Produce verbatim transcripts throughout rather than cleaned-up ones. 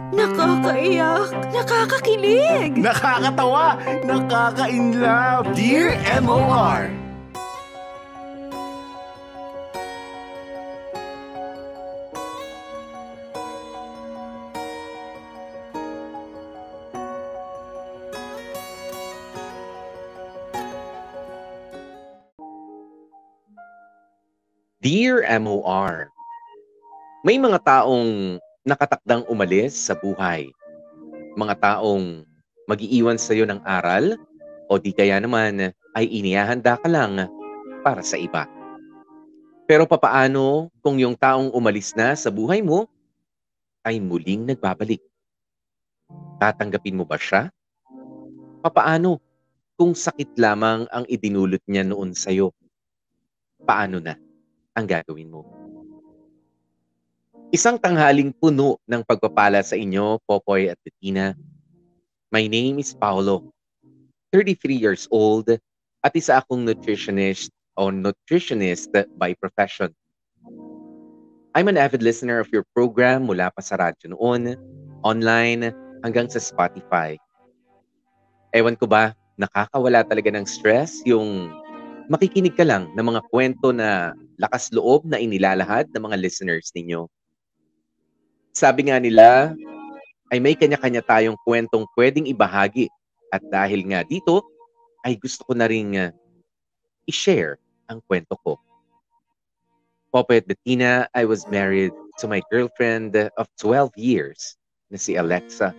Nakakaiyak, nakakakilig, Nakakatawa, nakaka-inlove. Dear M O R. Dear M O R, may mga taong nakatakdang umalis sa buhay. Mga taong mag-iiwan sa iyo ng aral o di kaya naman ay inihahanda ka lang para sa iba. Pero papaano kung yung taong umalis na sa buhay mo ay muling nagbabalik? Tatanggapin mo ba siya? Papaano kung sakit lamang ang idinulot niya noon sa iyo? Paano na ang gagawin mo? Isang tanghaling puno ng pagpapala sa inyo, Popoy at Bettina. My name is Paolo, thirty-three years old, at isa akong nutritionist o nutritionist by profession. I'm an avid listener of your program mula pa sa radyo noon, online, hanggang sa Spotify. Ewan ko ba, nakakawala talaga ng stress yung makikinig ka lang ng mga kwento na lakas loob na inilalahad ng mga listeners ninyo. Sabi nga nila, ay may kanya-kanya tayong kwentong pwedeng ibahagi. At dahil nga dito, ay gusto ko na rin uh, i-share ang kwento ko. Popoy at Bettina, I was married to my girlfriend of twelve years na si Alexa.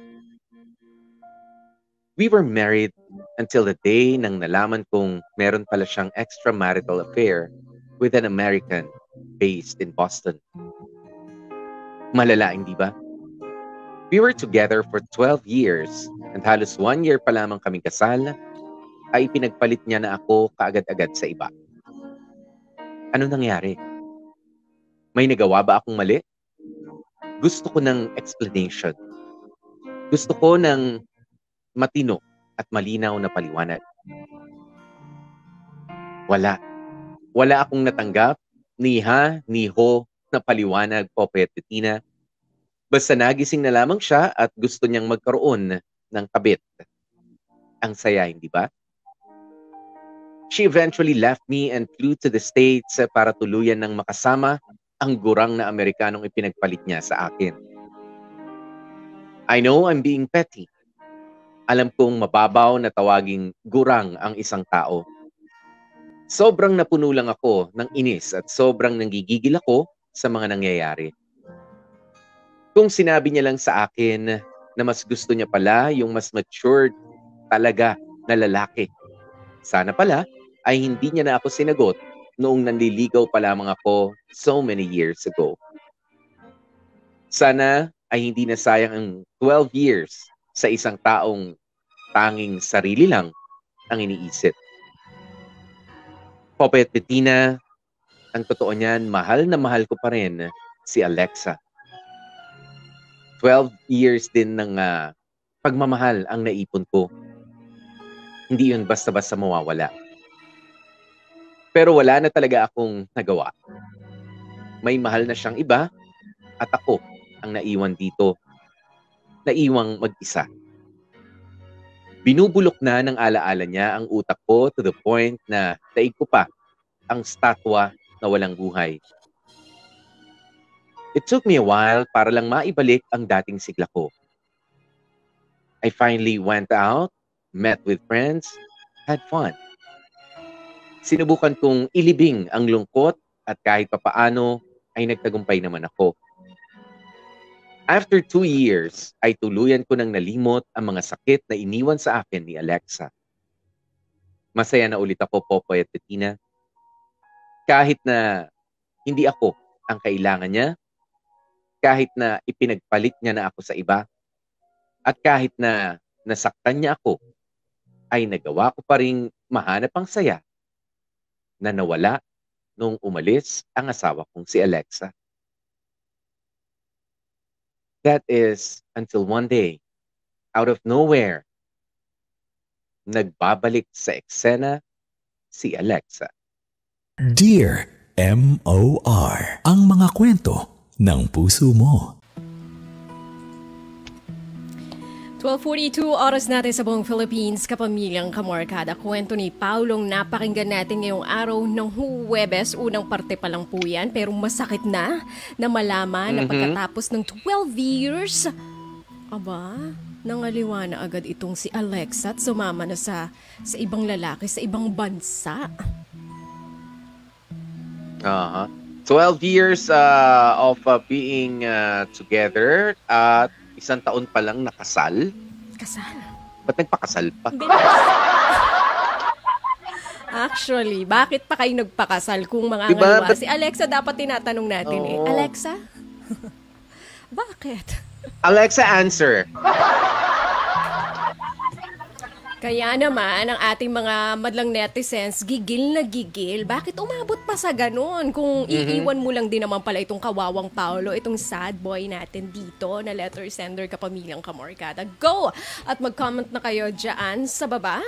We were married until the day nang nalaman kong meron pala siyang extramarital affair with an American based in Boston. Malala, hindi ba? We were together for twelve years and halos one year pa lamang kaming kasal ay pinagpalit niya na ako kaagad-agad sa iba. Ano nangyari? May nagawa ba akong mali? Gusto ko ng explanation. Gusto ko ng matino at malinaw na paliwanag. Wala. Wala akong natanggap ni ha, ni ho na paliwanag, Popoy at Bettina. Basta nagising na lamang siya at gusto niyang magkaroon ng kabit. Ang saya, hindi ba? She eventually left me and flew to the States para tuluyan ng makasama ang gurang na Amerikanong ipinagpalit niya sa akin. I know I'm being petty. Alam kong mababaw na tawaging gurang ang isang tao. Sobrang napuno lang ako ng inis at sobrang nanggigigil ako sa mga nangyayari. Kung sinabi niya lang sa akin na mas gusto niya pala yung mas matured talaga na lalaki. Sana pala ay hindi niya na ako sinagot noong nanliligaw pa lamang ako so many years ago. Sana ay hindi na sayang ang twelve years sa isang taong tanging sarili lang ang iniisip. Popoy at Bettina, ang totoo niyan, mahal na mahal ko pa rin si Alexa. twelve years din ng uh, pagmamahal ang naipon ko. Hindi yun basta-basta mawawala. Pero wala na talaga akong nagawa. May mahal na siyang iba at ako ang naiwan dito. Naiwang mag-isa. Binubulok na ng alaala niya ang utak ko to the point na daig ko pa ang statwa na walang buhay. It took me a while para lang maibalik ang dating sigla ko. I finally went out, met with friends, had fun. Sinubukan kong ilibing ang lungkot at kahit papaano ay nagtagumpay naman ako. After two years, ay tuluyan ko nang nalimot ang mga sakit na iniwan sa akin ni Alexa. Masaya na ulit ako, Popoy at Bettina. Kahit na hindi ako ang kailangan niya, kahit na ipinagpalit niya na ako sa iba, at kahit na nasaktan niya ako, ay nagawa ko pa ring mahanap ang saya na nawala nung umalis ang asawa kong si Alexa. That is until one day, out of nowhere, nagbabalik sa eksena si Alexa. Dear M O R, ang mga kwento ng puso mo. twelve forty-two oras natin sa buong Philippines, kapamilyang kamorkada. Kwento ni Paulong napakinggan natin ngayong araw ng Huwebes. Unang parte pa lang po yan, pero masakit na na malaman mm-hmm. na pagkatapos ng twelve years, aba, nangaliwa na agad itong si Alexa at sumama na sa, sa ibang lalaki, sa ibang bansa. Uh-huh. twelve years uh, of uh, being uh, together at isang taon pa lang nakasal. Kasal? Ba't nagpakasal pa? Actually, bakit pa kayo nagpakasal kung mga diba? ngaliwa? But... Si Alexa dapat tinatanong natin oh. eh. Alexa? Bakit? Alexa, answer. Kaya naman, ang ating mga madlang netizens, gigil na gigil. Bakit umabot pa sa ganun? Kung mm-hmm. iiwan mo lang din naman pala itong kawawang Paolo, itong sad boy natin dito na letter sender kapamilyang kamorkada. Go! At mag-comment na kayo dyan sa baba.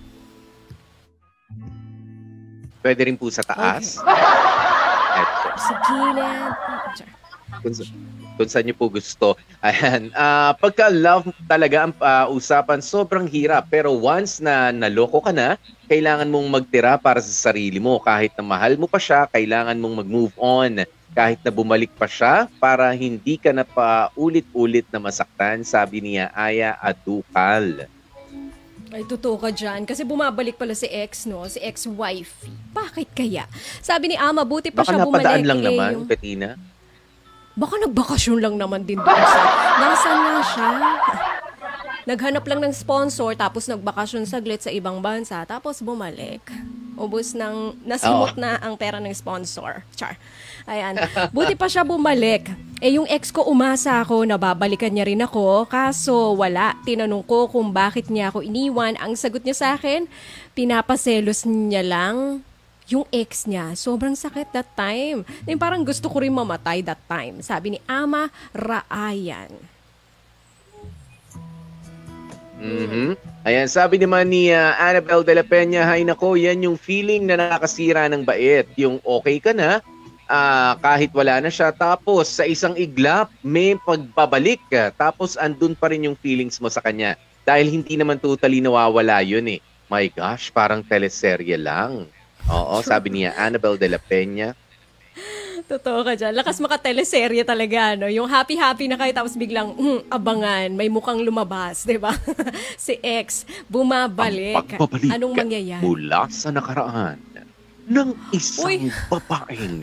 Pwede rin po sa taas. Okay. Sa gilid. Kung, kung saan nyo po gusto. Ayan. Uh, pagka-love talaga ang uh, usapan, sobrang hirap. Pero once na naloko ka na, kailangan mong magtira para sa sarili mo. Kahit na mahal mo pa siya, kailangan mong mag-move on. Kahit na bumalik pa siya, para hindi ka na pa ulit-ulit na masaktan, sabi niya Aya Adukal. Ay, totoo ka dyan. Kasi bumabalik pala si ex, no? Si ex-wife. Bakit kaya? Sabi ni Ama, buti pa Baka siya bumalik. Baka napadaan lang eh, naman, yung... Petina. Baka nagbakasyon lang naman din doon sa... Nasaan nga siya? Naghanap lang ng sponsor, tapos nagbakasyon saglit sa ibang bansa, tapos bumalik. Ubus ng... Nasimot oh. na ang pera ng sponsor. Char. Ayan. Buti pa siya bumalik. Eh, yung ex ko umasa ako na babalikan niya rin ako, kaso wala. Tinanong ko kung bakit niya ako iniwan. Ang sagot niya sa akin, pinapaselos niya lang yung ex niya. Sobrang sakit that time. Yung parang gusto ko rin mamatay that time. Sabi ni Ama Raayan. Mm-hmm. Ayan, sabi naman ni uh, Annabelle de la Peña, hay nako, yan yung feeling na nakakasira ng bait. Yung okay ka na, uh, kahit wala na siya, tapos sa isang iglap, may pagbabalik ka, tapos andun pa rin yung feelings mo sa kanya. Dahil hindi naman totally nawawala yun eh. My gosh, parang teleserye lang. Oo, sabi niya, Annabelle de la Peña. Totoo ka dyan. Lakas maka-teleserye talaga, no? Yung happy-happy na kayo, tapos biglang, mm, abangan, may mukhang lumabas, di ba? Si ex, bumabalik. Ang pagbabalik anong mangyayari? Mula sa nakaraan ng isang Uy. babaeng.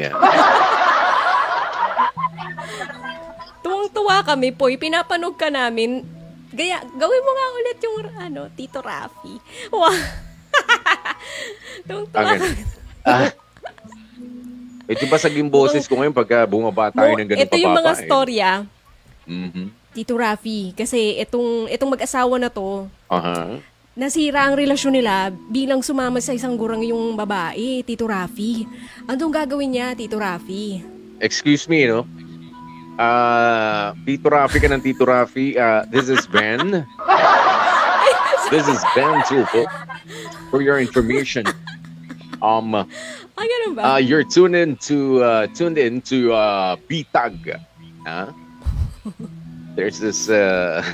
Tuwang-tuwa kami, Poy. Pinapanog ka namin. Gaya, gawin mo nga ulit yung, ano, Tito Rafi. Wow. Tuwang-tuwa kami. Ah. Ito ba saging boses ko ngayon pagka bumaba tayo ng ganun ito papapa? Ito yung mga eh. storya. Mm-hmm. Tito Rafi. Kasi itong, itong mag-asawa na to, uh-huh. nasira ang relasyon nila bilang sumama sa isang gurang yung babae, Tito Rafi. Anong gagawin niya, Tito Rafi? Excuse me, no? Uh, Tito Rafi ka ng Tito Rafi. Uh, this is Ben. This is Ben Tulfo. For your information. Um, Ay, ganun ba? Uh, you're tuned in to uh, tuned in to uh, B-Tag. Huh? There's this. Uh,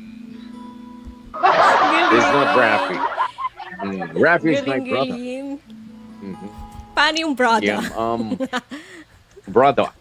this is not Rafi. Mm, Rafi is my brother. Mm-hmm. Paano yung brother? Yeah, um, brother.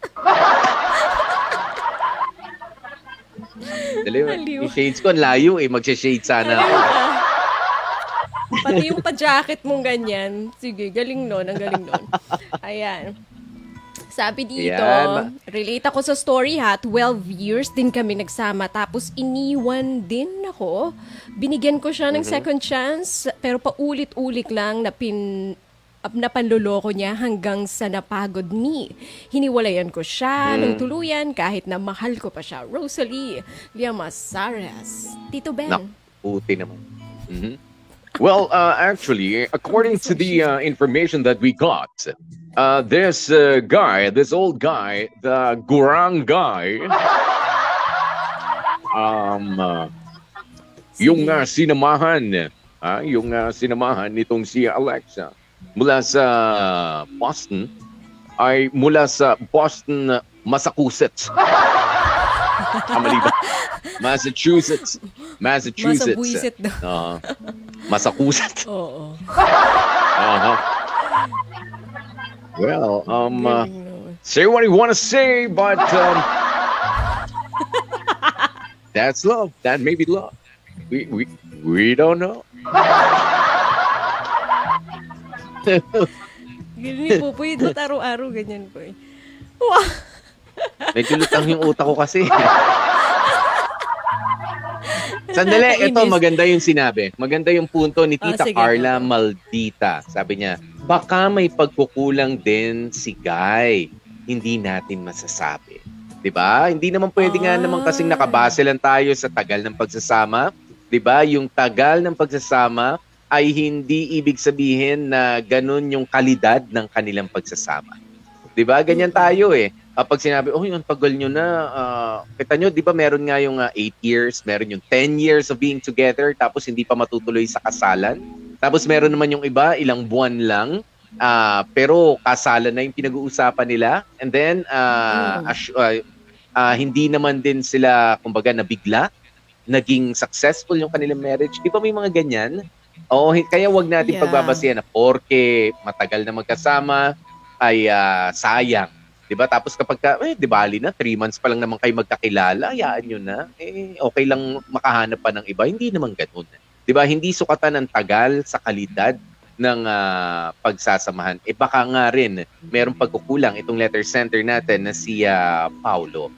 Dali, yung shades ko, layo eh. Magsha-shade sana ako. Pati yung pa-jacket mong ganyan. Sige, galing nun. Ang galing nun. Ayan. Sabi dito, Ayan. relate ako sa story ha. twelve years din kami nagsama. Tapos iniwan din ako. Binigyan ko siya ng mm-hmm. second chance. Pero paulit-ulit lang na pin... na panluloko niya hanggang sa napagod ni. Hiniwalayan ko siya mm. ng tuluyan kahit na mahal ko pa siya. Rosalie Llamazares. Tito Ben. No, puti naman. Mm-hmm. Well, uh, actually, according to the uh, information that we got, uh, this uh, guy, this old guy, the Gurang guy, um, uh, yung uh, sinamahan, uh, yung uh, sinamahan nitong si Alexa, mula sa Boston, ay mula sa Boston, Massachusetts. Ah, mali ba? Massachusetts. Massachusetts. Masabuisit daw. Oo. Masakusat. Oo. Uh-huh. Well, um, uh, Galing naman. say what you want to say, but um, that's love. That may be love. We we we don't know. Ganun ni Popoy, dot araw-araw ganyan po eh. Wow! Medyo lutang yung utak ko kasi. Sandali, ito Nakakainis. maganda yung sinabi. Maganda yung punto ni Ah, Tita sige, Carla oo. Maldita. Sabi niya, baka may pagkukulang din si Guy. Hindi natin masasabi. 'Di ba? Hindi naman pwede nga Ah. naman kasing nakabase lang tayo sa tagal ng pagsasama. 'Di ba? Yung tagal ng pagsasama ay hindi ibig sabihin na ganun yung kalidad ng kanilang pagsasama. 'Di ba? Ganyan tayo eh. Kapag sinabi, oh, yung tagal nyo na, uh, kita nyo, di ba meron nga yung uh, eight years, meron yung ten years of being together, tapos hindi pa matutuloy sa kasalan. Tapos meron naman yung iba, ilang buwan lang, uh, pero kasalan na yung pinag-uusapan nila. And then, uh, Mm. as- uh, uh, hindi naman din sila, kumbaga, nabigla, naging successful yung kanilang marriage. Di ba may mga ganyan? Oo, hi- kaya wag natin Yeah. pagbabasihan na porke matagal na magkasama, ay ah, sayang. 'Di ba? Tapos kapag ka, eh, di bali na, three months pa lang naman kayo magkakilala, hayaan nyo na. Eh, okay lang makahanap pa ng iba. Hindi naman ganun. 'Di ba? Hindi sukatan ng tagal sa kalidad ng ah, pagsasamahan. Eh baka nga rin, merong pagkukulang itong letter center natin na si ah, Paulo.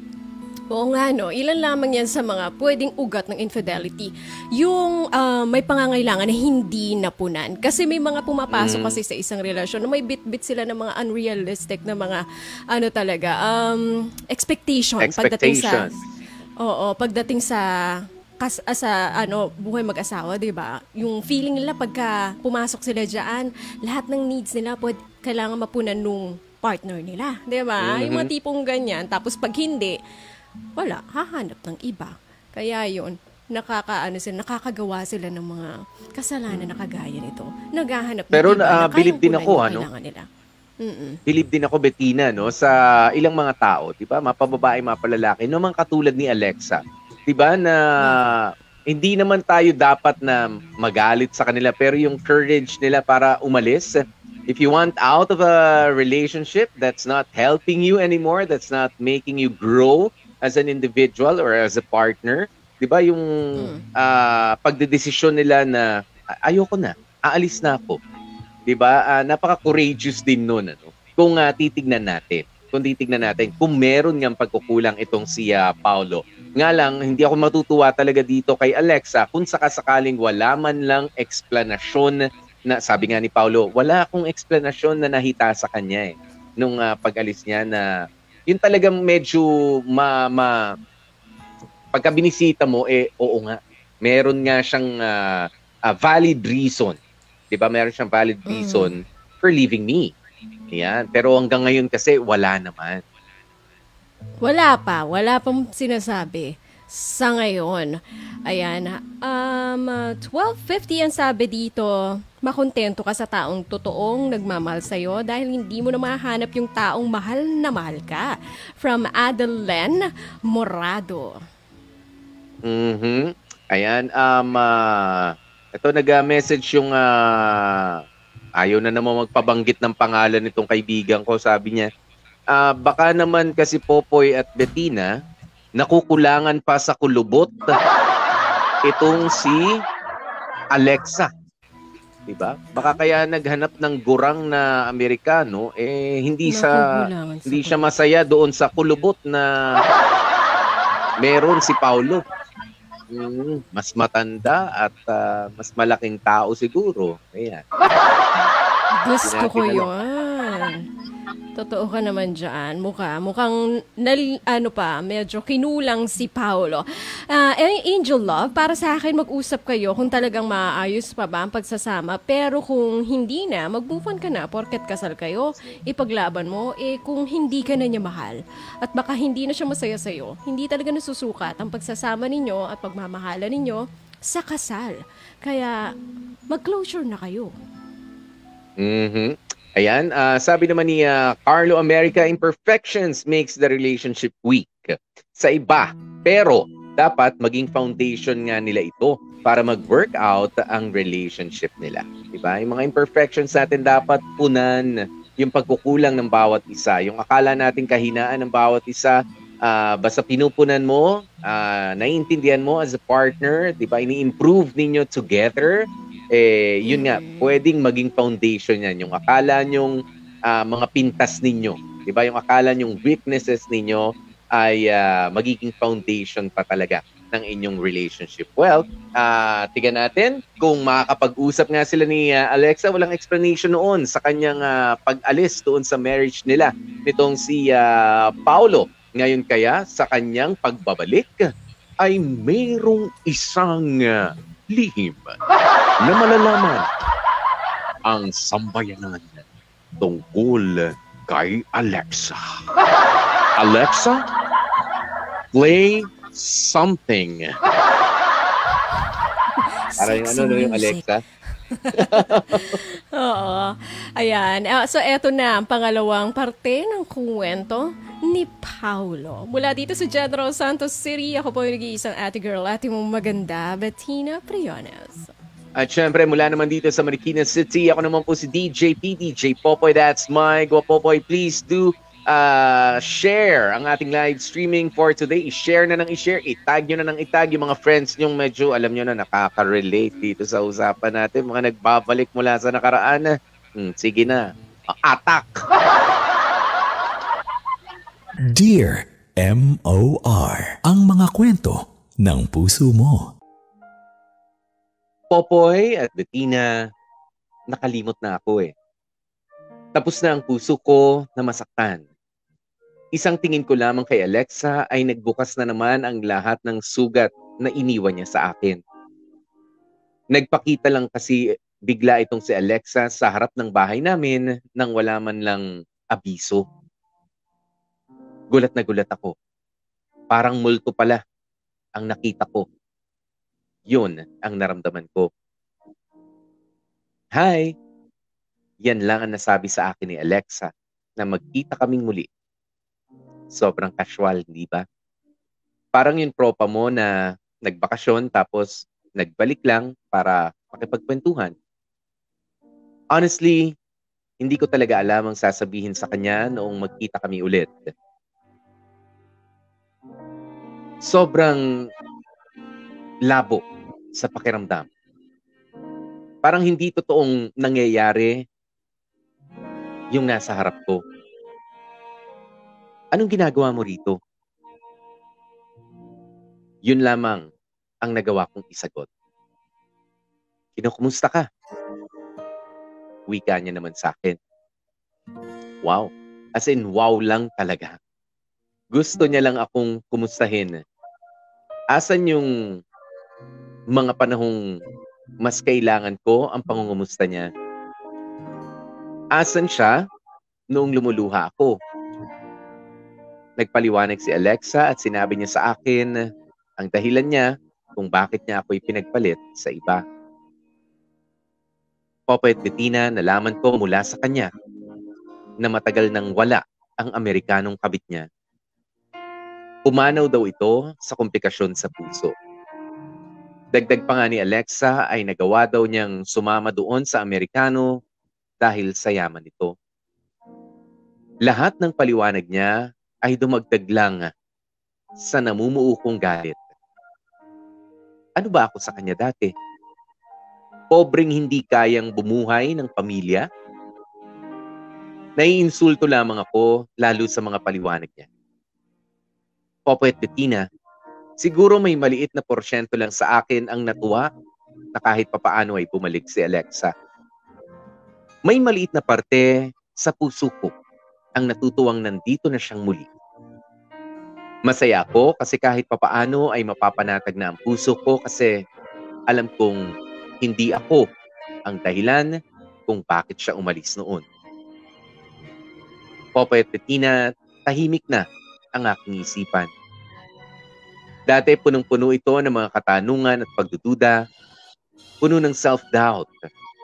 Oo nga, no. Ilan lamang yan sa mga pwedeng ugat ng infidelity. Yung ah, may pangangailangan na hindi napunan. Kasi may mga pumapasok Mm. kasi sa isang relasyon na may bit-bit sila ng mga unrealistic na mga, ano talaga, um, expectation. Pagdating sa, Expectations. oo, pagdating sa, kas, ah, sa ano, buhay mag-asawa, di ba? Yung feeling nila pagka pumasok sila dyan, lahat ng needs nila pwede, kailangan mapunan nung partner nila. Di ba? Yung mga tipong ganyan. Tapos pag hindi, wala, hahanap ng iba. Kaya yun, nakakaano sila, nakakagawa sila ng mga kasalanan na kagaya nito. Naghahanap ng Pero, iba ah, na believe din kayang ako, punan yung ano? kailangan nila. Mm-mm. Believe din ako, Bettina, no, sa ilang mga tao, 'di ba? Mapababae, mapalalaki, no, mga katulad ni Alexa, 'di ba, na hindi naman tayo dapat na magalit sa kanila, pero yung courage nila para umalis. If you want out of a relationship that's not helping you anymore, that's not making you grow as an individual or as a partner, 'di ba, yung ah, pagdedesisyon nila na "A- ayoko na, aalis na ako." 'Di ba? Ah, napaka-courageous din noon, ano. Kung ah, titignan natin, kung titignan natin kung meron ngang pagkukulang itong si ah, Paulo. Nga lang, hindi ako matutuwa talaga dito kay Alexa kung sakasakaling wala man lang explanation na, sabi nga ni Paulo, wala akong explanation na nahita sa kanya eh nung ah, pag-alis niya, na yun talagang medyo ma, ma pagka binisita mo, eh oo nga, meron nga siyang ah, ah, valid reason. 'Di ba? Meron siyang valid reason for leaving me. Yan. Pero hanggang ngayon kasi wala naman. Wala pa. Wala pang sinasabi sa ngayon. Ayan. Um, uh, twelve fifty ang sabi dito. Makontento ka sa taong totoong nagmamahal sa'yo dahil hindi mo na mahanap yung taong mahal na mahal ka. From Adeline Morado. Mhm. Ayan. Um, ah, ito nag-message yung ah, ayaw na naman magpabanggit ng pangalan nitong kaibigan ko. Sabi niya, ah, baka naman kasi Popoy at Bettina, nakukulangan pa sa kulubot itong si Alexa. Diba? Baka kaya naghanap ng gurang na Amerikano, eh hindi sa Nakukulangan sa hindi siya masaya doon sa kulubot na meron si Paulo. Mm, mas matanda at ah, mas malaking tao siguro. Ayan. Gusto ko Sinabi na yun. Totoo ka naman dyan. Mukha, mukhang nal, ano pa, medyo kinulang si Paolo. Ah, eh, Angel Love, para sa akin mag-usap kayo kung talagang maayos pa ba ang pagsasama. Pero kung hindi na, mag-move on ka na porket kasal kayo, ipaglaban mo, eh kung hindi ka na niya mahal. At baka hindi na siya masaya sa'yo, hindi talaga nasusukat ang pagsasama ninyo at pagmamahalan ninyo sa kasal. Kaya, mag-closure na kayo. Mhm. Ayan, ah, sabi naman ni ah, Carlo America, imperfections makes the relationship weak. sa iba. Pero dapat maging foundation nga nila ito para mag-work out ang relationship nila. Diba? Yung mga imperfections natin dapat punan yung pagkukulang ng bawat isa. Yung akala natin kahinaan ng bawat isa, uh, basta pinupunan mo, uh, naiintindihan mo as a partner, diba? Ini-improve ninyo together. Eh, yun nga, pwedeng maging foundation yan. Yung akala nyong uh, mga pintas ninyo, diba? Yung akala nyong weaknesses ninyo ay uh, magiging foundation pa talaga ng inyong relationship. Well, uh, tigan natin kung makakapag-usap nga sila ni uh, Alexa. Walang explanation noon sa kanyang uh, pag-alis doon sa marriage nila nitong si uh, Paolo. Ngayon kaya sa kanyang pagbabalik ay mayroong isang uh, lihim na malalaman ang sambayanan tungkol kay Alexa. Alexa, play something. Parang ano no yung Alexa? Oo. Ayan. Uh, so, eto na ang pangalawang parte ng kwento ni Paolo. Mula dito sa General Santos City, ako po yung nag-iisang ate girl, ate mong maganda, Bettina Priones. At syempre, mula naman dito sa Marikina City, ako naman po si D J P, D J Popoy, that's my Popoy. Please do Uh, share ang ating live streaming for today. I-share na ng i-share. I-tag nyo na ng i-tag yung mga friends nyong medyo alam nyo na nakaka-relate dito sa usapan natin. Mga nagbabalik mula sa nakaraan. Hmm, sige na. Attack! Dear M O R, ang mga kwento ng puso mo. Popoy at Bettina, nakalimot na ako eh. Tapos na ang puso ko na masaktan. Isang tingin ko lamang kay Alexa ay nagbukas na naman ang lahat ng sugat na iniwan niya sa akin. Nagpakita lang kasi bigla itong si Alexa sa harap ng bahay namin nang wala man lang abiso. Gulat na gulat ako. Parang multo pala ang nakita ko. Yun ang naramdaman ko. Hi! Yan lang ang nasabi sa akin ni Alexa na magkita kaming muli. Sobrang casual, di ba? Parang yung tropa mo na nagbakasyon tapos nagbalik lang para makipagkwentuhan. Honestly, hindi ko talaga alam ang sasabihin sa kanya noong magkita kami ulit. Sobrang labo sa pakiramdam. Parang hindi totoong nangyayari yung nasa harap ko. Anong ginagawa mo rito? Yun lamang ang nagawa kong isagot. Kinukumusta ka? Wika niya naman sa akin. Wow. As in, wow lang talaga. Gusto niya lang akong kumustahin. Asan yung mga panahong mas kailangan ko ang pangungumusta niya? Asan siya noong lumuluha ako? Nagpaliwanag si Alexa at sinabi niya sa akin ang dahilan niya kung bakit niya ako'y pinagpalit sa iba. Popoy at Bettina, nalaman ko mula sa kanya na matagal nang wala ang Amerikanong kabit niya. Pumanaw daw ito sa komplikasyon sa puso. Dagdag pa nga ni Alexa ay nagawa daw niyang sumama doon sa Amerikano dahil sa yaman nito. Lahat ng paliwanag niya ay dumagdag lang sa namumuo kong galit. Ano ba ako sa kanya dati? Pobreng hindi kayang bumuhay ng pamilya? Naiinsulto lamang ako lalo sa mga paliwanag niya. Popoy at Bettina, siguro may maliit na porsyento lang sa akin ang natuwa na kahit papaano ay bumalik si Alexa. May maliit na parte sa puso ko ang natutuwang nandito na siyang muli. Masaya ako kasi kahit papaano ay mapapanatag na ang puso ko kasi alam kong hindi ako ang dahilan kung bakit siya umalis noon. Popoy at Bettina, tahimik na ang aking isipan. Dati punong-puno ito ng mga katanungan at pagdududa, puno ng self-doubt.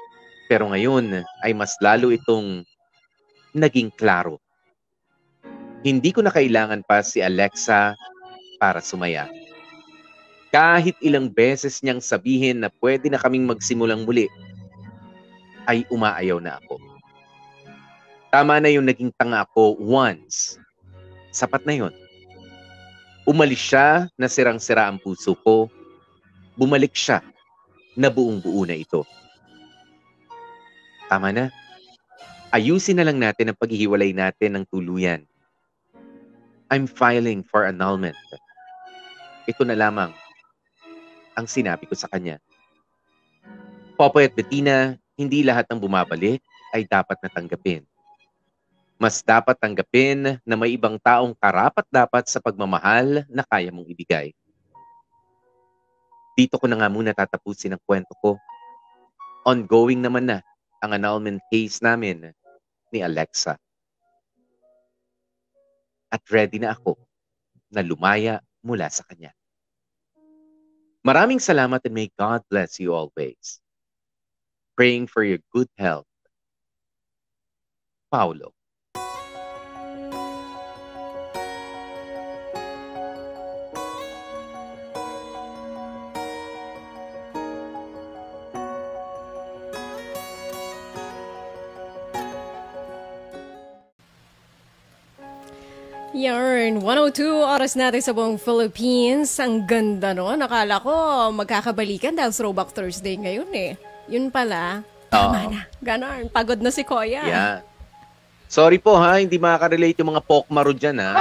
Pero ngayon ay mas lalo itong naging klaro. Hindi ko na kailangan pa si Alexa para sumaya. Kahit ilang beses niyang sabihin na pwede na kaming magsimulang muli, ay umaayaw na ako. Tama na yung naging tanga ako once. Sapat na yun. Umalis siya na sirang-sira ang puso ko. Bumalik siya na buong-buo na ito. Tama na. Ayusin na lang natin ang paghihiwalay natin ng tuluyan. I'm filing for annulment. Ito na lamang ang sinabi ko sa kanya. Popoy at Bettina, hindi lahat ng bumabalik ay dapat natanggapin. Mas dapat tanggapin na may ibang taong karapat-dapat sa pagmamahal na kaya mong ibigay. Dito ko na nga muna tatapusin ang kwento ko. Ongoing naman na ang annulment case namin ni Alexa. At ready na ako na lumaya mula sa kanya. Maraming salamat and may God bless you always. Praying for your good health. Paulo. Yarn, one oh two oras natin sa buong Philippines. Ang ganda no. Nakala ko magkakabalikan dahil Throwback Thursday ngayon eh. Yun pala, tama Oo. na. Ganon, pagod na si Koya. Yeah. Sorry po ha, hindi makaka-relate yung mga pokmaro dyan ha.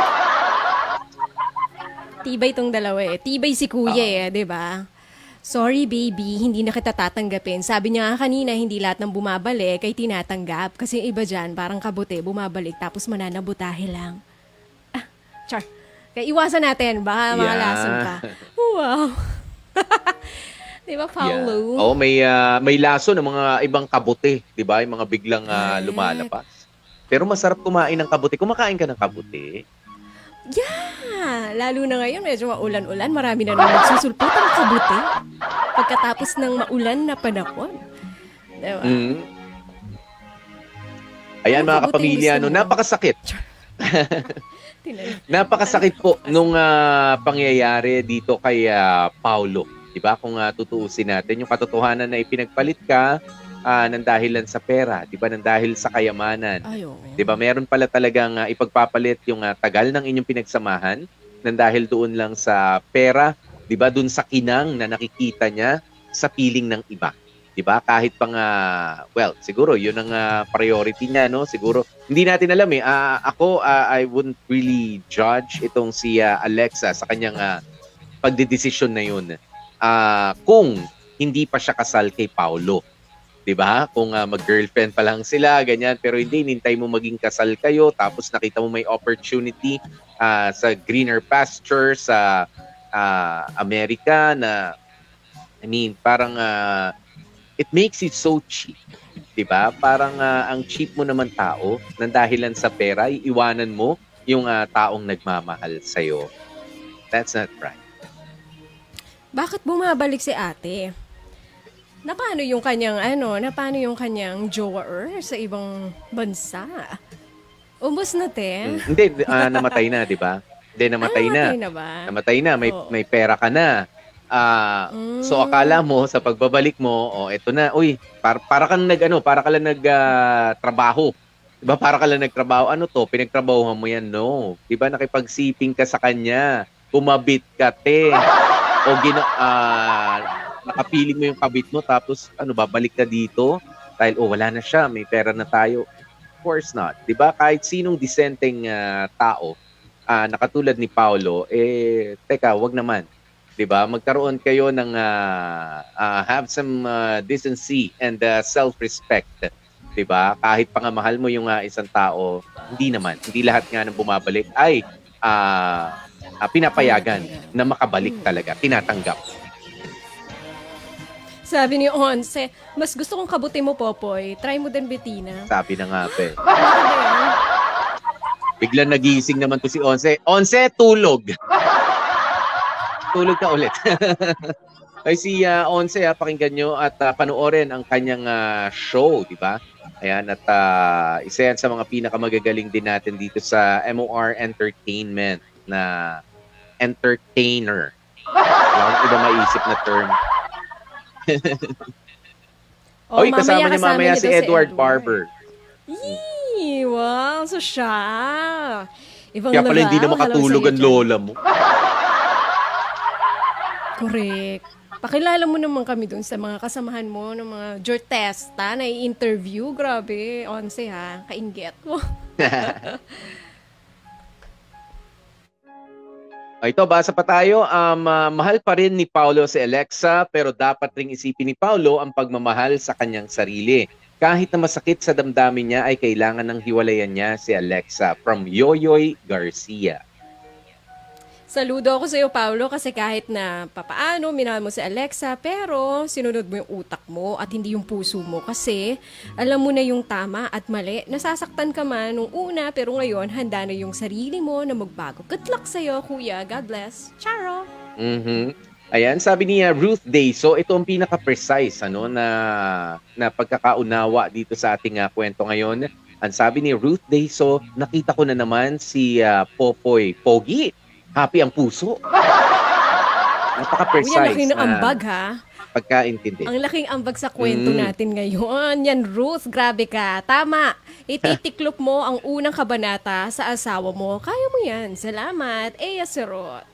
Tibay tong dalawa eh. Tibay si Kuya eh, di ba? Sorry baby, hindi na kita tatanggapin. Sabi niya nga kanina, hindi lahat ng bumabalik ay tinatanggap. Kasi iba dyan, parang kabuti, bumabalik tapos mananabutahe lang. Ah, char. Kaya iwasan natin, baka mga Yeah. lason pa. Wow. Di ba, Paulo? Yeah. Oh, may ah, may laso ng mga ibang kabuti, 'di ba? Yung mga biglang ah, Correct. lumalapas. Pero masarap kumain ng kabuti. Kumakain ka ng kabuti? Yeah! Lalo na ngayon, medyo maulan-ulan. Marami na nang nagsusulpot ang kabuti. Pagkatapos ng maulan na panahon. Diba? Mm. Ayan Ano mga kabuting kapamilya, gusto no, mo? napakasakit. Tinan- Napakasakit po nung ah, pangyayari dito kay ah, Paulo. 'Di ba? Kung ah, tutuusin natin yung katotohanan na ipinagpalit ka ah, ng dahilan sa pera, 'di ba? Nang dahil sa kayamanan. Ay, oo. 'Di ba? Meron pala talagang ah, ipagpapalit yung ah, tagal ng inyong pinagsamahan nang dahil doon lang sa pera, 'di ba? Doon sa kinang na nakikita niya sa piling ng iba. 'Di ba? Kahit pang ah, well, siguro 'yun ang ah, priority niya, no? Siguro hindi natin alam eh. Ah, ako ah, I wouldn't really judge itong si ah, Alexa sa kanyang ah, pagdedesisyon na 'yun. Ah, kung hindi pa siya kasal kay Paulo. 'Di ba? Kung uh, mag-girlfriend pa lang sila, ganyan, pero hindi nintay mo maging kasal kayo tapos nakita mo may opportunity uh, sa greener pasture sa uh, Amerika na I mean, parang uh, it makes it so cheap. 'Di ba? Parang uh, ang cheap mo naman tao nang dahilan sa pera, iiwanan mo yung uh, taong nagmamahal sa iyo. That's not right. Bakit bumabalik si ate? Na paano yung kanyang ano, na paano yung kanyang jowa sa ibang bansa? Ubus na te. Mm. Hindi uh, namatay na, 'di ba? Hindi namatay Ah, na. namatay na ba? Namatay na, may Oo. may pera ka na. Ah, Mm. so akala mo sa pagbabalik mo, oh, eto na, uy, para para kang nag ano, para ka lang nag ah, trabaho. 'Di ba? Para ka lang nagtrabaho. Ano to? Pinagtrabahuhan mo 'yan, no. 'Di ba nakipagsiping ka sa kanya? Kumabit ka, te. O gina ah, nakapiling mo yung kabit mo tapos ano, babalik ka dito dahil oh, wala na siya, may pera na tayo. Of course not. 'Di ba? Kahit sinong disenteng ah, tao ah, na katulad ni Paulo, eh teka, wag naman. 'Di ba? Magkaroon kayo ng ah, ah, have some ah, decency and ah, self-respect. 'Di ba? Kahit pangamahal mo yung ah, isang tao, hindi naman. Hindi lahat nga ng bumabalik ay ah, ah, pinapayagan na makabalik talaga, tinatanggap. Sabi ni Onse, mas gusto kong kabuti mo, Popoy. Try mo din, Bettina. Sabi na nga, pe. Ano ba yan? Biglang nagising naman to si Onse. Onse, tulog! Tulog ka ulit. Ay si uh, Once, ah, pakinggan nyo at uh, panoorin ang kanyang uh, show, di ba? Ayan, at uh, isa yan sa mga pinakamagagaling din natin dito sa M O R Entertainment na entertainer. Wala akong iba maisip na term. Oh, Oy, kasama niya kasama mamaya niyo si daw Edward Barber. Yee, wow, so siya. Ibang Kaya pala hindi na level. makatulog Hello ang sa iyo lola mo. dyan. Correct. Pakilala mo naman kami dun sa mga kasamahan mo ng mga jortesta na i-interview. Grabe, Once ha, kainggit mo. Ito, basa pa tayo. Um, uh, mahal pa rin ni Paulo si Alexa, pero dapat ring isipin ni Paulo ang pagmamahal sa kanyang sarili. Kahit na masakit sa damdamin niya, ay kailangan ng hiwalayan niya si Alexa. From Yoyoy Garcia. Saludo ako sa iyo, Paulo, kasi kahit na papaano minahal mo si Alexa, pero sinunod mo yung utak mo at hindi yung puso mo kasi alam mo na yung tama at mali. Nasasaktan ka man nung una, pero ngayon handa na yung sarili mo na magbago. Good luck sa iyo, kuya. God bless. Charo! Mhm. Ayan, sabi niya Ruth Dayso, ito ang pinaka-precise ano, na, na pagkakaunawa dito sa ating uh, kwento ngayon. Ang sabi ni Ruth Dayso, nakita ko na naman si uh, Popoy Pogi. Happy ang puso. Napaka-precise. Uy, ang laking ng ambag, ha? Pagkaintindi. Ang laking ambag sa kwento Mm. natin ngayon. Yan, Ruth, grabe ka. Tama. Ititiklop mo ang unang kabanata sa asawa mo. Kaya mo yan. Salamat. Eya Serot.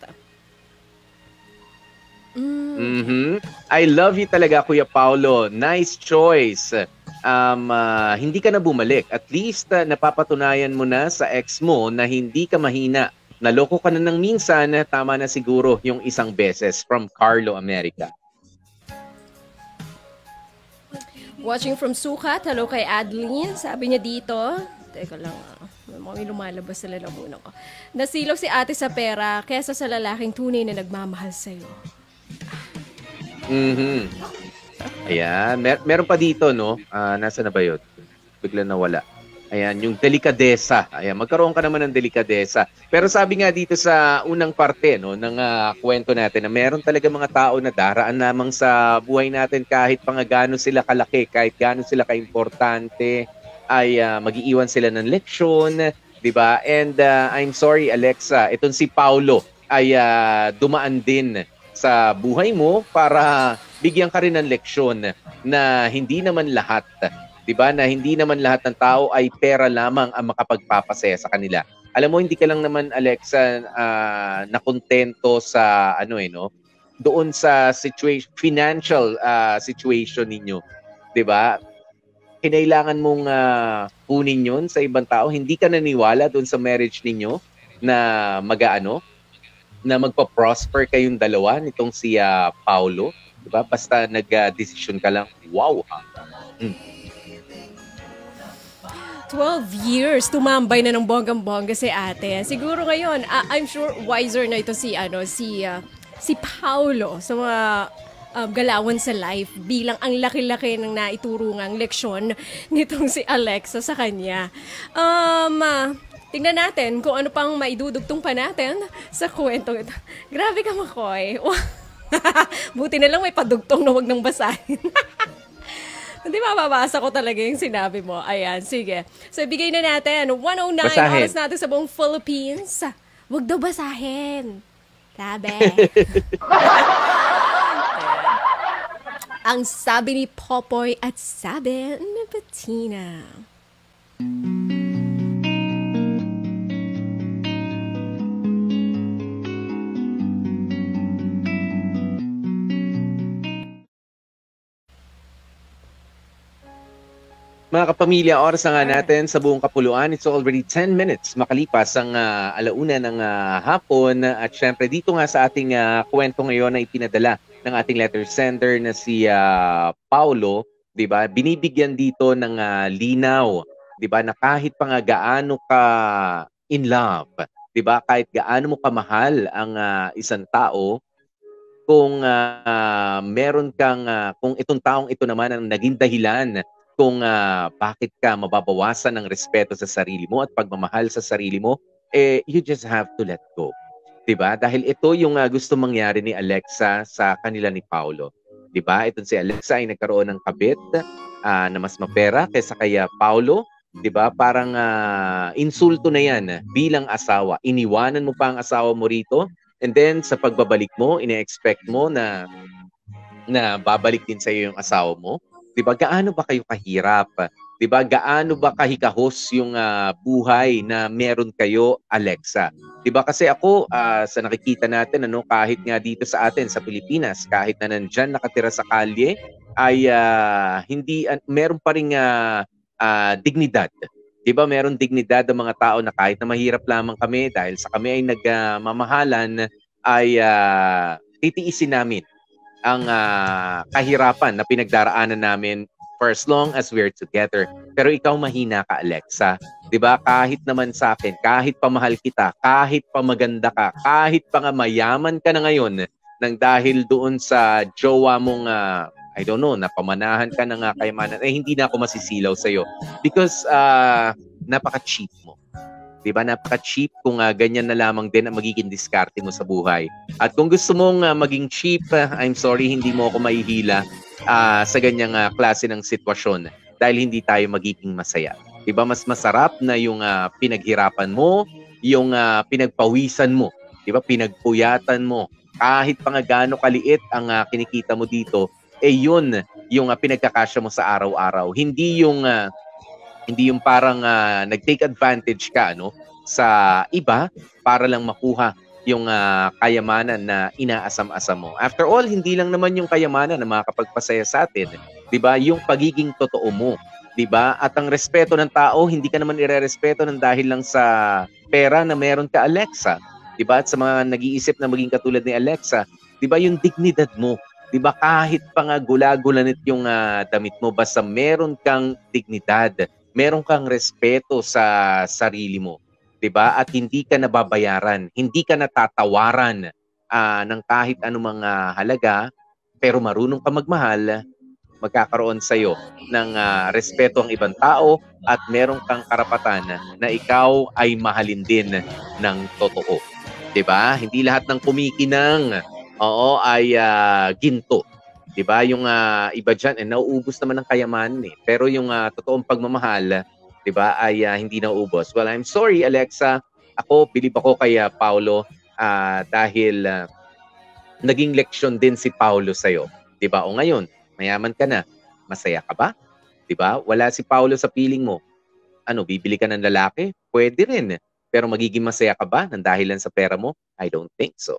Mm. Mhm. I love you talaga, Kuya Paulo. Nice choice. Um, ah, hindi ka na bumalik. At least ah, napapatunayan mo na sa ex mo na hindi ka mahina. Naloko ka na ng minsan, tama na siguro yung isang beses. From Carlo America. Watching from Sukat. Hello kay Adeline. Sabi niya dito. Teka lang. ah. May lumalabas sa lalamunan ko. Nasilaw si ate sa pera kesa sa lalaking tunay na nagmamahal sa'yo. Mhm. Ayan. Mer- meron pa dito, no? Ah, nasa na ba yun? Bigla nawala. Ayan, yung delikadesa. Ayan, magkaroon ka naman ng delikadesa. Pero sabi nga dito sa unang parte no, ng uh, kwento natin na meron talaga mga tao na daraan lamang sa buhay natin kahit pa nga gaano sila kalaki, kahit gaano sila kaimportante, ay uh, mag-iiwan sila ng leksyon, di ba? And uh, I'm sorry, Alexa, itong si Paulo ay uh, dumaan din sa buhay mo para bigyan ka rin ng leksyon na hindi naman lahat, 'di ba? Na hindi naman lahat ng tao ay pera lamang ang makapagpapasaya sa kanila. Alam mo, hindi ka lang naman, Alexa, uh, nakontento sa ano eh, no? Doon sa situation, financial uh, situation ninyo, 'di ba? Kinailangan mong uh, kunin 'yon sa ibang tao. Hindi ka naniwala doon sa marriage ninyo na mag-aano, na magpa-prosper kayong dalawa nitong si uh, Paulo, 'di ba? Basta nag-decision ka lang. Wow. Ha? Mm. twelve years, tumambay na ng bonggang-bongga si ate. Siguro ngayon, uh, I'm sure wiser na ito si, ano, si, uh, si Paulo sa mga um, galawan sa life bilang ang laki-laki ng naiturungang leksyon nitong si Alexa sa kanya. Um, uh, tingnan natin kung ano pang maidudugtong pa natin sa kwentong ito. Grabe ka, Makoy. Buti na lang may padugtong na wag nang basahin. Hindi mababasa ko talaga yung sinabi mo. Ayan, sige. So, bigay na natin. one oh nine, Basahin. oras natin sa buong Philippines. Huwag daw basahin. Sabi. Ang sabi ni Popoy at sabi ni Bettina. Mga kapamilya, oras na nga natin sa buong kapuluan. It's already ten minutes makalipas ang uh, alauna ng uh, hapon. At syempre, dito nga sa ating uh, kwento ngayon na ipinadala ng ating letter sender na si uh, Paulo, di ba? Binibigyan dito ng uh, linaw, di ba? Na kahit pa nga gaano ka in love, di ba? Kahit gaano mo kamahal ang uh, isang tao, kung uh, meron kang, uh, kung itong taong ito naman ang naging dahilan kung uh, bakit ka mababawasan ng respeto sa sarili mo at pagmamahal sa sarili mo, eh, you just have to let go. 'Diba? Dahil ito yung uh, gusto mangyari ni Alexa sa kanila ni Paolo. 'Diba? Ito si Alexa ay nagkaroon ng kabit uh, na mas mapera kaysa kaya Paolo. 'Diba? Parang uh, insulto na yan bilang asawa. Iniwanan mo pa ang asawa mo rito, and then sa pagbabalik mo, ine-expect mo na na babalik din sa iyo yung asawa mo. 'Di ba? Gaano ba kayo kahirap? 'Di ba? Gaano ba kahikahos yung uh, buhay na meron kayo, Alexa? 'Di ba? Kasi ako uh, sa nakikita natin, ano, kahit nga dito sa atin sa Pilipinas, kahit na nandiyan nakatira sa kalye, ay uh, hindi uh, meron pa ring uh, uh, dignidad. 'Di ba? Meron dignidad ang mga tao na kahit na mahirap lamang kami dahil sa kami ay nagmamahalan, uh, ay uh, titiisin namin ang uh, kahirapan na pinagdaraanan namin for as long as we're together. Pero ikaw mahina ka, Alexa. 'Di ba? Kahit naman sa akin, kahit pa mahal kita, kahit pa maganda ka, kahit pa nga mayaman ka na ngayon nang dahil doon sa jowa mong uh, I don't know, napamanahan ka na nga kayamanan, eh hindi na ako masisilaw sa iyo because uh, napaka-cheap mo. 'Di ba? Napaka-cheap kung uh, ganyan na lamang din ang magiging diskarte mo sa buhay. At kung gusto mong uh, maging cheap, uh, I'm sorry, hindi mo ako mahihila uh, sa ganyang uh, klase ng sitwasyon dahil hindi tayo magiging masaya. 'Di ba? Mas masarap na yung uh, pinaghirapan mo, yung uh, pinagpawisan mo, 'di ba? Pinagpuyatan mo. Kahit pa nga gaano kaliit ang uh, kinikita mo dito, eh yun yung uh, pinagkakasya mo sa araw-araw. Hindi yung uh, hindi yung parang uh, nag-take advantage ka, no, sa iba para lang makuha yung uh, kayamanan na inaasam-asam mo. After all, hindi lang naman yung kayamanan na makakapagpasaya sa atin, 'di ba? Yung pagiging totoo mo, 'di ba? At ang respeto ng tao, hindi ka naman irerespeto ng dahil lang sa pera na meron ka, Alexa. 'Di ba? At sa mga nag-iisip na maging katulad ni Alexa, 'di ba, yung dignidad mo, 'di ba, kahit pa nga gula-gulanit yung uh, damit mo, basta meron kang dignidad, meron kang respeto sa sarili mo, 'di ba? At hindi ka nababayaran, hindi ka natatawaran uh, ng kahit anumang uh, halaga, pero marunong ka magmahal, magkakaroon sa iyo ng uh, respeto ang ibang tao at meron kang karapatan na ikaw ay mahalin din ng totoo, 'di ba? Hindi lahat ng kumikinang, oo, ay uh, ginto. 'Di ba? Yung uh, iba diyan eh nauubos naman ng kayamanan eh. Pero yung uh, totoong pagmamahal, 'di ba, ay uh, hindi nauubos. Well, I'm sorry, Alexa. Ako believe ako kay uh, Paolo uh, dahil uh, naging leksyon din si Paolo sa iyo. 'Di ba? O ngayon, mayaman ka na. Masaya ka ba? 'Di ba? Wala si Paolo sa piling mo. Ano, bibili ka ng lalaki? Pwede rin. Pero magiging masaya ka ba nang dahilan sa pera mo? I don't think so.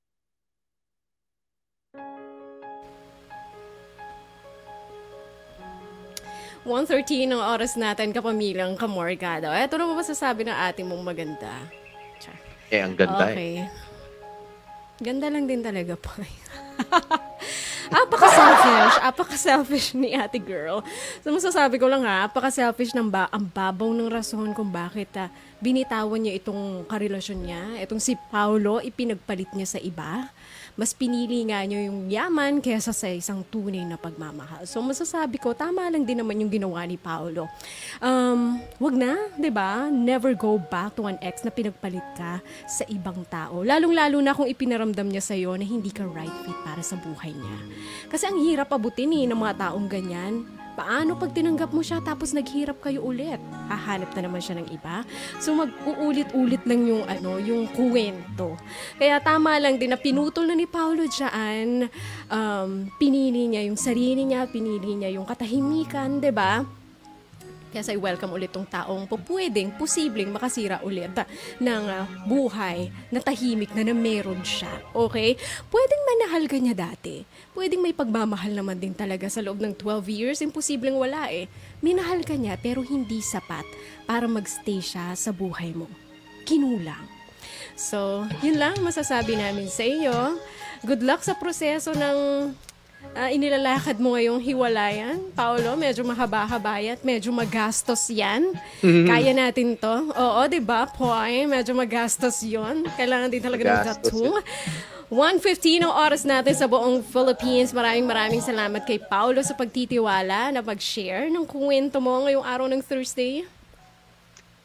one thirteen ang oras natin, kapamilyang Kamorgado. Eto na ba masasabi ng ating mong maganda? Char. Eh, ang ganda okay. eh. Ganda lang din talaga po. Apaka-selfish. Apaka-selfish ni ate girl. So, masasabi ko lang ha, apaka-selfish ng ba ang babaw ng rason kung bakit uh, binitawan niya itong karelasyon niya. Itong si Paolo, ipinagpalit niya sa iba. Mas pinili nga niyo yung yaman kaysa sa isang tunay na pagmamahal. So, masasabi ko, tama lang din naman yung ginawa ni Paolo. Um, wag na, 'di ba? Never go back to an ex na pinagpalit ka sa ibang tao. Lalong-lalo na kung ipinaramdam niya sa'yo na hindi ka right fit para sa buhay niya. Kasi ang hirap abutin eh, ng mga taong ganyan. Paano pag tinanggap mo siya tapos naghirap kayo ulit? Hahanap na naman siya ng iba. So mag-uulit-ulit lang yung ano, yung kuwento. Kaya tama lang din na pinutol na ni Paolo diyan. Um, pinili niya yung sarili niya, pinili niya yung katahimikan, 'di ba? Kaya say welcome ulit tong taong pupwedeng, posibleng makasira ulit ng uh, buhay na tahimik na na meron siya. Okay? Pwedeng manahal ka niya dati. Pwedeng may pagmamahal naman din talaga sa loob ng twelve years. Imposibleng wala eh. Minahal ka niya pero hindi sapat para magstay siya sa buhay mo. Kinulang. So, yun lang masasabi namin sa iyo. Good luck sa proseso ng Uh, inilalakad mo ngayong hiwalayan, Paolo. Medyo mahaba-haba at medyo magastos yan. Mm-hmm. Kaya natin to. Oo, diba, Poy? Medyo magastos yon. Kailangan din talaga ng tattoo. one fifteen ang oras natin sa buong Philippines. Maraming maraming salamat kay Paolo sa pagtitiwala na mag-share ng kwento mo ngayong araw ng Thursday.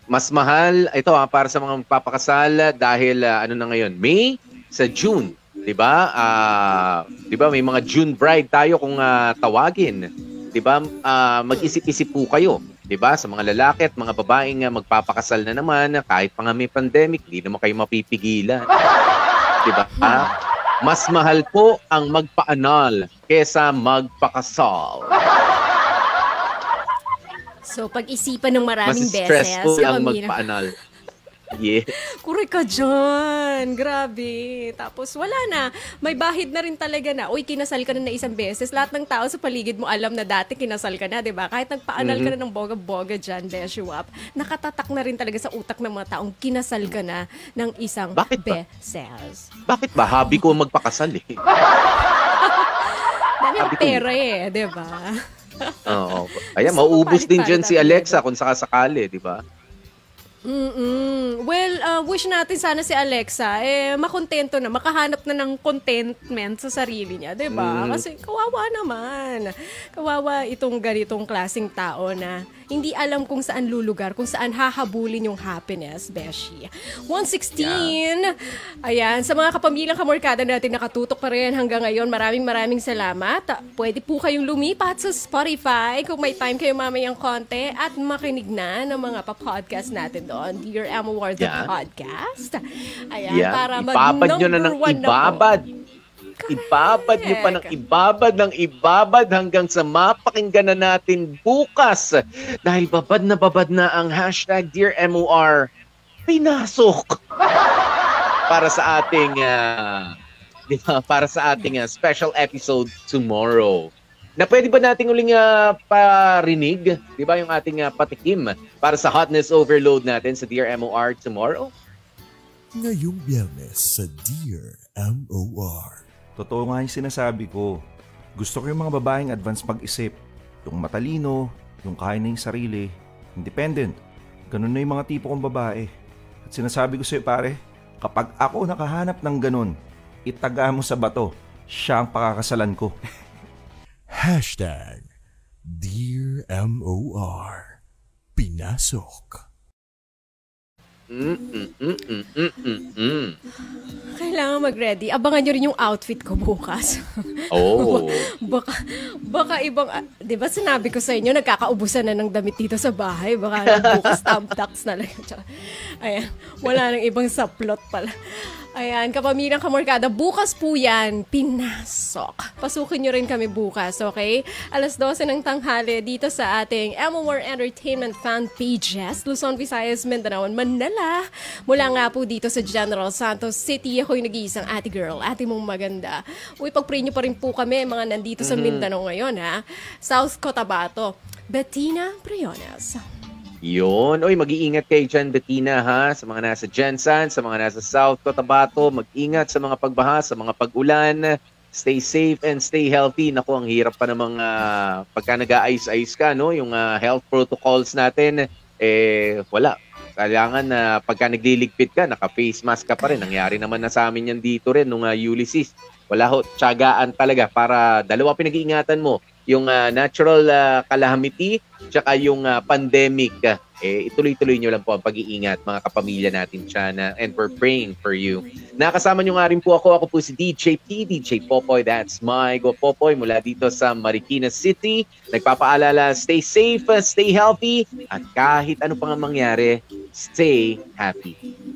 mas mahal, ito ha, para sa mga magpapakasal dahil uh, ano na ngayon, May sa June. 'Di ba? Ah, 'di ba may mga June bride tayo kung uh, tawagin. 'Di ba? Uh, mag-isip-isip po kayo, 'di ba? Sa mga lalaki at mga babaeng uh, magpapakasal na naman, kahit pa nga may pandemic, hindi naman kayo mapipigilan. 'Di ba? Ah, mas mahal po ang magpaanal kesa magpakasal. So, pag-isipan ng maraming Mas beses. stressful ang Kamina. magpaanal. Yes. Correct ka dyan. Grabe. Tapos wala na. May bahid na rin talaga na. Uy, kinasal ka na na isang beses. Lahat ng tao sa paligid mo alam na dati kinasal ka na, di ba? Kahit nagpaanal Mm-hmm. ka na ng boga-boga dyan, Beshuap, nakatatak na rin talaga sa utak ng mga taong kinasal ka na ng isang Bakit ba? beses. Bakit ba? Hobby ko magpakasal eh. Dami ang Sabi ko, pera eh, di ba? Oo. Kaya Gusto ko maubos din dyan palit-palit si ang Alexa dedo. kung sakasakali, di ba? Mm-mm. Well, uh, wish natin sana si Alexa, eh, makontento na, makahanap na ng contentment sa sarili niya, di ba? Mm. Kasi kawawa naman. Kawawa itong ganitong klaseng tao na hindi alam kung saan lulugar, kung saan hahabulin yung happiness, Beshi. one sixteen. Ayan, sa mga kapamilyang kamorkada natin nakatutok pa rin hanggang ngayon, maraming maraming salamat. Pwede po kayong lumipat sa Spotify kung may time kayo mamayang konti at makinig na ng mga pa-podcast natin doon. Dear M O R The Yeah. Podcast. Ayan, Yeah. para Ibabad nyo na ng mag-number one na po. ibabad. Ibabad nyo pa ng ibabad ng ibabad hanggang sa mapakinggan na natin bukas. Dahil babad na babad na ang hashtag Dear M O R Pinasok. Para sa ating uh, di ba, para sa ating uh, special episode tomorrow. Na pwede ba nating uling uh, parinig, di ba, yung ating uh, patikim para sa hotness overload natin sa Dear M O R tomorrow? Ngayong Biyernes sa Dear M O R. Totoo nga yung sinasabi ko. Gusto ko yung mga babaeng advance mag-isip. Yung matalino, yung kaya na yung sarili, independent. Ganun na yung mga tipo kong babae. At sinasabi ko sa'yo pare, kapag ako nakahanap ng ganun, itaga mo sa bato, siya ang pakakasalan ko. Hashtag Dear M O R Pinasok. Mm, mm, mm, mm, mm, mm, mm. Kailangan mag-ready. Abangan nyo rin yung outfit ko bukas. Oh. baka, baka ibang, ah, di ba sinabi ko sa inyo, nagkakaubusan na ng damit dito sa bahay. Baka bukas thumbtacks na lang. Tsaka, ayan, wala nang ibang saplot pala. Ayan, kapamilyang kamorkada, bukas po yan, pinasok. Pasukin nyo rin kami bukas, okay? alas dose ng tanghali dito sa ating M O R Entertainment fan pages, Luzon, Visayas, Mindanao, Manila. Mula nga po dito sa General Santos City, ako'y nag-iisang ate girl, ate mong maganda. Uy, pag-pray nyo pa rin po kami, mga nandito sa Mindanao ngayon, ha? South Cotabato, Bettina Briones. Yun. Oy, mag-iingat kayo dyan, Bettina, ha? Sa mga nasa Jensan, sa mga nasa South Cotabato, mag-ingat sa mga pagbaha, sa mga pag-ulan. Stay safe and stay healthy. Naku, ang hirap pa namang uh, pagka nag-a-ice-ice ka, no? Yung uh, health protocols natin, eh, wala. Kailangan na uh, pagka nagliligpit ka, naka-face mask ka pa rin. Nangyari naman na sa amin yan dito rin, nung uh, Ulysses. Wala ho, tiyagaan talaga para dalawa pinag-iingatan mo. Yung uh, natural uh, calamity, tsaka yung uh, pandemic. Uh, eh, ituloy-tuloy nyo lang po ang pag-iingat, mga kapamilya natin dyan. Uh, and we're praying for you. Nakasama nyo nga rin po ako. Ako po si D J P, D J Popoy. That's my go Popoy mula dito sa Marikina City. Nagpapaalala, stay safe, stay healthy, at kahit ano pang mangyari, stay happy.